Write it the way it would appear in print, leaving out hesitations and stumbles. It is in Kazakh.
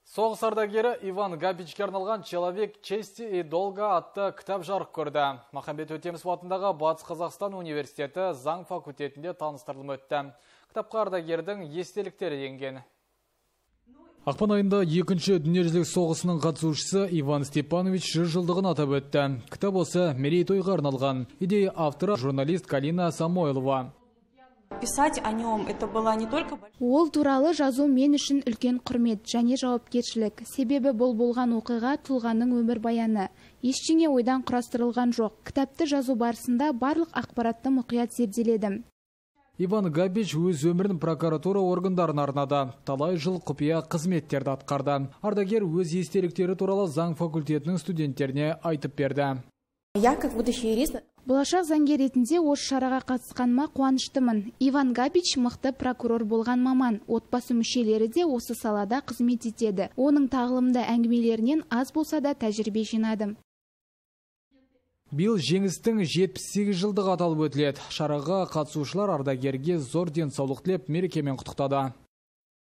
Соғыс ардагері Иван Габичке арналған «Человек чести и долга» атты кітап жарық көрді. Махамбет Өтемісов атындағы Батыс Қазақстан университеті заң факультетінде таныстырылым өтті. Кітапқа ардагердің естеліктері енген. Ақпан айында екінші дүниежүзілік соғысының қатысушысы Иван Степанович 100 жылдығын атап өтті. Кітап осы мерейтойға арналған. Идея авторы журналист Калина Самойлова. Писать о нем это была не только... Ол туралы жазу мен үшін үлкен құрмет және жауапкершілік. Себебі бұл болған оқиға тұлғаның өмір баяны. Ештеңе ойдан құрастырылған жоқ. Кітапты жазу барысында барлық ақпаратты мұқият зерделедім. Иван Габич өз өмірін прокуратура органдарына арнады. Талай жыл құпия қызметтерді атқарды. Ардагер өз естеліктері туралы заң факультетінің студенттеріне айтып берді. Я как будущий юрист... Болашақ заңгер ретінде осы шараға қатысқаныма қуаныштымын. Иван Габич мықты прокурор болған маман. Отбасы мүшелері де осы салада қызмет етеді. Оның тағылымды әңгімелерінен аз болса да тәжірибе жинадым. Биыл жеңістің 78 жылдығы аталып өтіледі. Шараға қатысушылар ардагерге зор денсаулық тілеп мерекемен құттықтады.